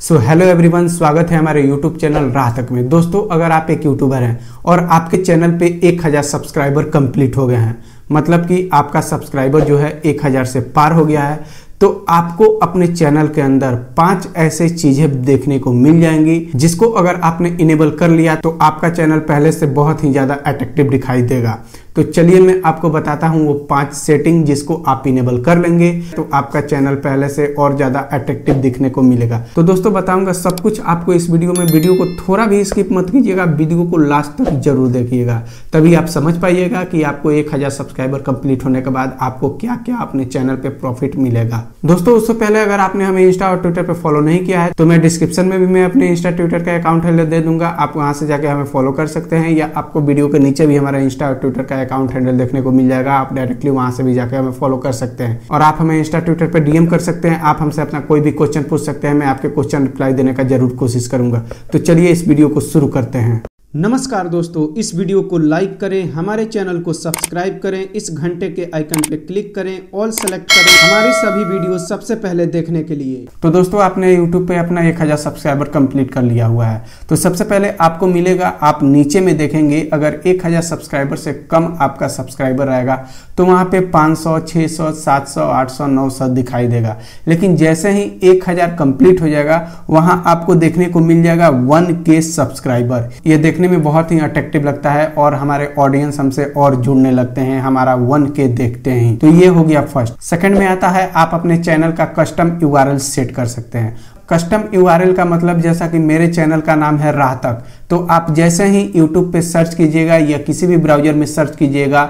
So hello everyone, स्वागत है हमारे यूट्यूब चैनल राह तक में। दोस्तों, अगर आप एक यूट्यूबर हैं और आपके चैनल पे 1000 सब्सक्राइबर कंप्लीट हो गए हैं, मतलब कि आपका सब्सक्राइबर जो है 1000 से पार हो गया है, तो आपको अपने चैनल के अंदर 5 ऐसे चीजें देखने को मिल जाएंगी जिसको अगर आपने इनेबल कर लिया तो आपका चैनल पहले से बहुत ही ज्यादा अट्रैक्टिव दिखाई देगा। तो चलिए मैं आपको बताता हूं वो 5 सेटिंग जिसको आप इनेबल कर लेंगे तो आपका चैनल पहले से और ज्यादा अट्रैक्टिव दिखने को मिलेगा। तो दोस्तों बताऊंगा सब कुछ आपको इस वीडियो में। वीडियो को थोड़ा भी स्किप मत कीजिएगा, वीडियो को लास्ट तक जरूर देखिएगा, तभी आप समझ पाइएगा कि आपको 1000 सब्सक्राइबर कंप्लीट होने के बाद आपको क्या क्या अपने चैनल पे प्रॉफिट मिलेगा। दोस्तों उससे पहले अगर आपने हमें इंस्टा और ट्विटर पे फॉलो नहीं किया है तो मैं डिस्क्रिप्शन में भी मैं अपने इंस्टा ट्विटर का अकाउंट हैंडल दे दूंगा, आप वहां से जाके हमें फॉलो कर सकते हैं, या आपको वीडियो के नीचे भी हमारा इंस्टा और ट्विटर का अकाउंट हैंडल देखने को मिल जाएगा। आप डायरेक्टली वहां से भी जाकर हमें फॉलो कर सकते हैं और आप हमें इंस्टा ट्विटर पे डीएम कर सकते हैं। आप हमसे अपना कोई भी क्वेश्चन पूछ सकते हैं, मैं आपके क्वेश्चन रिप्लाई देने का जरूर कोशिश करूंगा। तो चलिए इस वीडियो को शुरू करते हैं। नमस्कार दोस्तों, इस वीडियो को लाइक करें, हमारे चैनल को सब्सक्राइब करें, इस घंटे के आइकन पे क्लिक करें, ऑल सेलेक्ट करें हमारी सभी वीडियो सबसे पहले देखने के लिए। तो दोस्तों आपने YouTube पे अपना 1000 सब्सक्राइबर कंप्लीट कर लिया हुआ है, तो सबसे पहले आपको मिलेगा, आप नीचे में देखेंगे अगर 1000 सब्सक्राइबर से कम आपका सब्सक्राइबर रहेगा तो वहां पे 500, 600, 700, 800, 900 दिखाई देगा। लेकिन जैसे ही 1000 कंप्लीट हो जाएगा वहां आपको देखने को मिल जाएगा 1K सब्सक्राइबर। ये देखने में बहुत ही अट्रैक्टिव लगता है और हमारे ऑडियंस हमसे और जुड़ने लगते हैं हमारा 1K देखते हैं। तो ये हो गया फर्स्ट। सेकंड में आता है आप अपने चैनल का कस्टम URL सेट कर सकते हैं। कस्टम URL का मतलब जैसा कि मेरे चैनल का नाम है राह तक, तो आप जैसे ही YouTube पे सर्च कीजिएगा या किसी भी ब्राउजर में सर्च कीजिएगा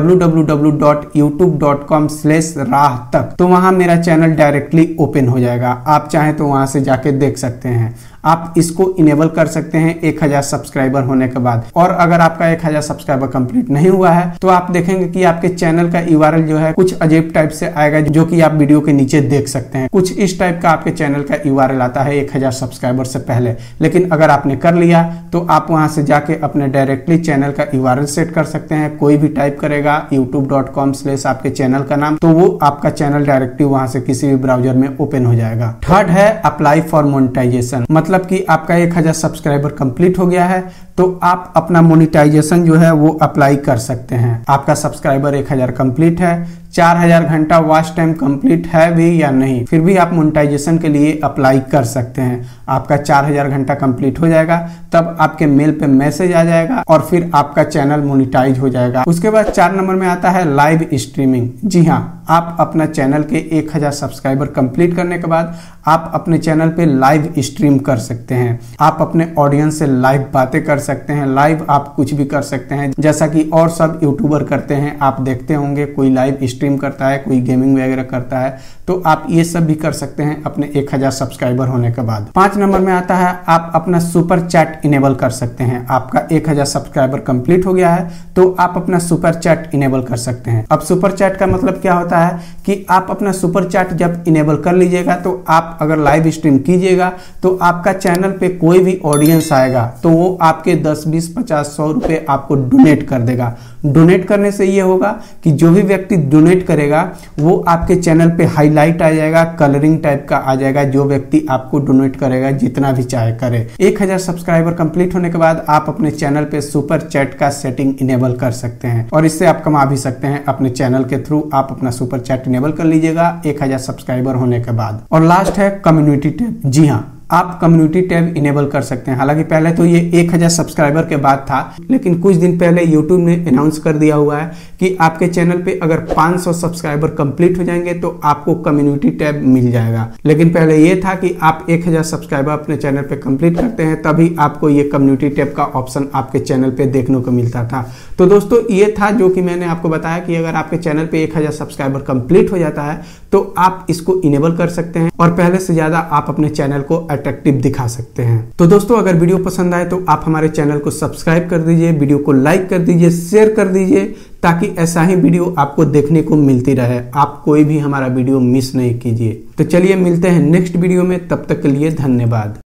www.youtube.com/राह तक, तो वहां मेरा चैनल डायरेक्टली ओपन हो जाएगा। आप चाहें तो वहां से जाके देख सकते हैं। आप इसको इनेबल कर सकते हैं 1000 सब्सक्राइबर होने के बाद। और अगर आपका 1000 सब्सक्राइबर कंप्लीट नहीं हुआ है तो आप देखेंगे कि आपके चैनल का URL जो है कुछ अजीब टाइप से आएगा, जो कि आप वीडियो के नीचे देख सकते हैं। कुछ इस टाइप का आपके चैनल का URL आता है 1000 सब्सक्राइबर से पहले। लेकिन अगर आपने कर लिया तो आप वहां से जाके अपने डायरेक्टली चैनल का URL सेट कर सकते हैं। कोई भी टाइप करेगा youtube.com/ आपके चैनल का नाम, तो वो आपका चैनल डायरेक्टली वहां से किसी भी ब्राउजर में ओपन हो जाएगा। थर्ड है अप्लाई फॉर मोनेटाइजेशन, मतलब कि आपका 1000 सब्सक्राइबर कंप्लीट हो गया है तो आप अपना मोनेटाइजेशन जो है वो अप्लाई कर सकते हैं। आपका सब्सक्राइबर 1000 कंप्लीट है, 4000 घंटा वॉच टाइम कंप्लीट है भी या नहीं, फिर भी आप मोनेटाइजेशन के लिए अप्लाई कर सकते हैं। आपका 4000 घंटा कंप्लीट हो जाएगा, तब आपके मेल पे मैसेज आ जाएगा और फिर आपका चैनल मोनेटाइज हो जाएगा। उसके बाद 4 नंबर में आता है लाइव स्ट्रीमिंग। जी हाँ, आप अपना चैनल के 1000 सब्सक्राइबर कंप्लीट करने के बाद आप अपने चैनल पे लाइव स्ट्रीम कर सकते हैं। आप अपने ऑडियंस से लाइव बातें कर सकते हैं, लाइव आप कुछ भी कर सकते हैं, जैसा कि और सब यूट्यूबर करते हैं। आप देखते होंगे कोई लाइव स्ट्रीम करता है, कोई गेमिंग वगैरह करता है, तो आप ये सब भी कर सकते हैं अपने 1000 सब्सक्राइबर होने के बाद। 5 नंबर में आता है आप अपना सुपर चैट इनेबल कर सकते हैं। आपका 1000 सब्सक्राइबर कंप्लीट हो गया है तो आप अपना सुपर चैट इनेबल कर सकते हैं। अब सुपर चैट का मतलब क्या होता है कि आप अपना सुपर चैट जब इनेबल कर लीजिएगा तो आप अगर लाइव स्ट्रीम कीजिएगा तो आपका चैनल पे कोई भी ऑडियंस आएगा तो वो आपके 10, 20, 50, 100 रुपए आपको डोनेट कर देगा। डोनेट करने से ये होगा कि जो भी व्यक्ति डोनेट करेगा वो आपके चैनल पे हाईलाइट आ जाएगा, कलरिंग टाइप का आ जाएगा, जो व्यक्ति आपको डोनेट करेगा जितना भी चाहे करे। 1000 सब्सक्राइबर कंप्लीट होने के बाद आप अपने चैनल पे सुपर चैट का सेटिंग इनेबल कर सकते हैं और इससे आप कमा भी सकते हैं अपने चैनल के थ्रू। आप अपना सुपर चैट इनेबल कर लीजिएगा 1000 सब्सक्राइबर होने के बाद। और लास्ट है कम्युनिटी टैब। जी हाँ, आप कम्युनिटी टैब इनेबल कर सकते हैं। हालांकि पहले तो ये 1000 सब्सक्राइबर के बाद था, लेकिन कुछ दिन पहले YouTube ने अनाउंस कर दिया हुआ है कि आपके चैनल पे अगर 500 सब्सक्राइबर कंप्लीट हो जाएंगे तो आपको कम्युनिटी टैब मिल जाएगा। लेकिन पहले ये था कि आप 1000 सब्सक्राइबर अपने चैनल पे कंप्लीट करते हैं तभी आपको ये कम्युनिटी टैब का ऑप्शन आपके चैनल पे देखने को मिलता था। तो दोस्तों ये था जो कि मैंने आपको बताया कि अगर आपके चैनल पे 1000 सब्सक्राइबर कंप्लीट हो जाता है तो आप इसको इनेबल कर सकते हैं और पहले से ज्यादा आप अपने चैनल को अट्रैक्टिव दिखा सकते हैं। तो दोस्तों अगर वीडियो पसंद आए तो आप हमारे चैनल को सब्सक्राइब कर दीजिए, वीडियो को लाइक कर दीजिए, शेयर कर दीजिए, ताकि ऐसा ही वीडियो आपको देखने को मिलती रहे। आप कोई भी हमारा वीडियो मिस नहीं कीजिए। तो चलिए मिलते हैं नेक्स्ट वीडियो में, तब तक के लिए धन्यवाद।